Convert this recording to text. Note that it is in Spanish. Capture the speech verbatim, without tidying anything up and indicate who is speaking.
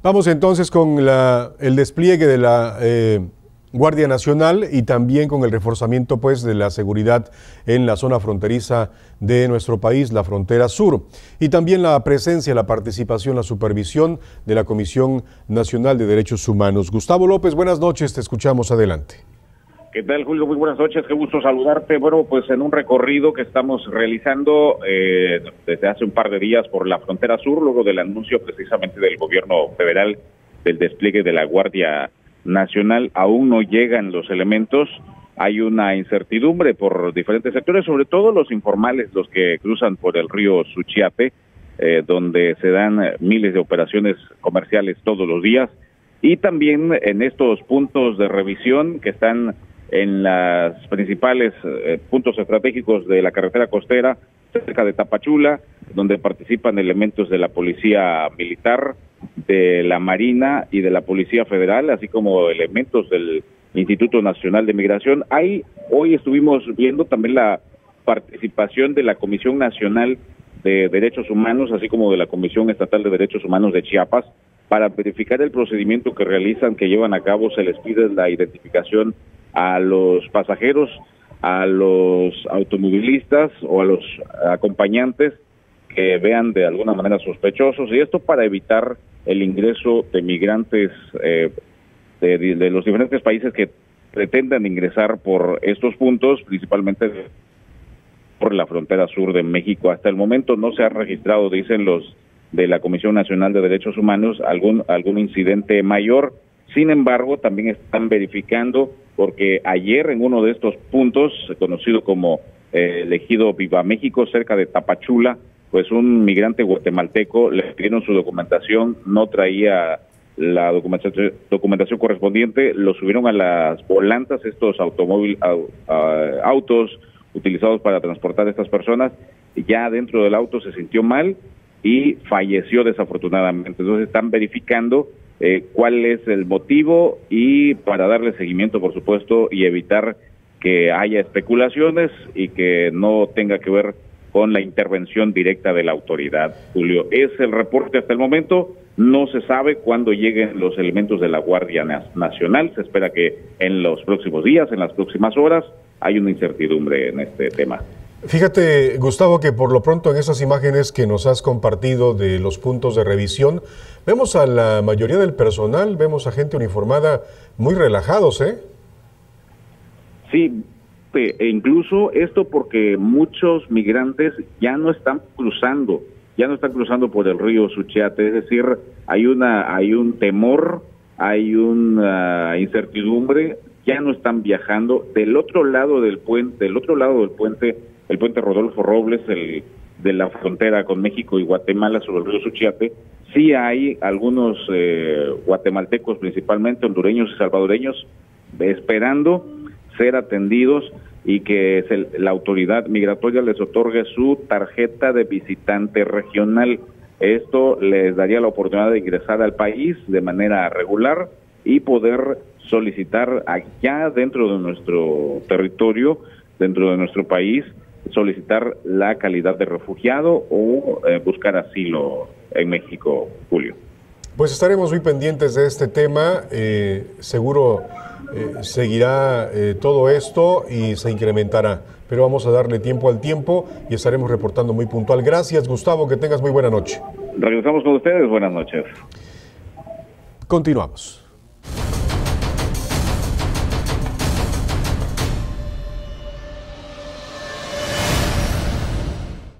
Speaker 1: Vamos entonces con la, el despliegue de la eh, Guardia Nacional y también con el reforzamiento pues, de la seguridad en la zona fronteriza de nuestro país, la frontera sur. Y también la presencia, la participación, la supervisión de la Comisión Nacional de Derechos Humanos. Gustavo López, buenas noches, te escuchamos, adelante.
Speaker 2: ¿Qué tal, Julio? Muy buenas noches, qué gusto saludarte. Bueno, pues en un recorrido que estamos realizando eh, desde hace un par de días por la frontera sur, luego del anuncio precisamente del gobierno federal del despliegue de la Guardia Nacional, aún no llegan los elementos. Hay una incertidumbre por diferentes sectores, sobre todo los informales, los que cruzan por el río Suchiate, eh, donde se dan miles de operaciones comerciales todos los días, y también en estos puntos de revisión que están en los principales eh, puntos estratégicos de la carretera costera, cerca de Tapachula, donde participan elementos de la Policía Militar, de la Marina y de la Policía Federal, así como elementos del Instituto Nacional de Migración. Ahí hoy estuvimos viendo también la participación de la Comisión Nacional de Derechos Humanos, así como de la Comisión Estatal de Derechos Humanos de Chiapas, para verificar el procedimiento que realizan, que llevan a cabo. Se les pide la identificación a los pasajeros, a los automovilistas o a los acompañantes que vean de alguna manera sospechosos, y esto para evitar el ingreso de migrantes eh, de, de los diferentes países que pretendan ingresar por estos puntos, principalmente por la frontera sur de México. Hasta el momento no se ha registrado, dicen los de la Comisión Nacional de Derechos Humanos, algún algún incidente mayor. Sin embargo, también están verificando, porque ayer en uno de estos puntos, conocido como eh, el ejido Viva México, cerca de Tapachula, pues un migrante guatemalteco le pidieron su documentación, no traía la documentación, documentación correspondiente, lo subieron a las volantas, estos automóviles, autos utilizados para transportar a estas personas, y ya dentro del auto se sintió mal y falleció desafortunadamente. Entonces están verificando eh, cuál es el motivo, y para darle seguimiento, por supuesto, y evitar que haya especulaciones y que no tenga que ver con la intervención directa de la autoridad. Julio, es el reporte hasta el momento. No se sabe cuándo lleguen los elementos de la Guardia Nacional. Se espera que en los próximos días, en las próximas horas, hay una incertidumbre en este tema.
Speaker 1: Fíjate, Gustavo, que por lo pronto en esas imágenes que nos has compartido de los puntos de revisión, vemos a la mayoría del personal, vemos a gente uniformada muy relajados, ¿eh?
Speaker 2: Sí, e incluso esto porque muchos migrantes ya no están cruzando, ya no están cruzando por el río Suchiate, es decir, hay una, hay un temor, hay una incertidumbre, ya no están viajando. Del otro lado del puente, del otro lado del puente, el puente Rodolfo Robles, el de la frontera con México y Guatemala sobre el río Suchiate, sí hay algunos eh, guatemaltecos, principalmente hondureños y salvadoreños, esperando ser atendidos y que se, la autoridad migratoria les otorgue su tarjeta de visitante regional. Esto les daría la oportunidad de ingresar al país de manera regular y poder solicitar allá dentro de nuestro territorio, dentro de nuestro país, solicitar la calidad de refugiado o eh, buscar asilo en México, Julio.
Speaker 1: Pues estaremos muy pendientes de este tema, eh, seguro eh, seguirá eh, todo esto y se incrementará, pero vamos a darle tiempo al tiempo y estaremos reportando muy puntual. Gracias, Gustavo, que tengas muy buena noche.
Speaker 2: Regresamos con ustedes, buenas noches.
Speaker 1: Continuamos.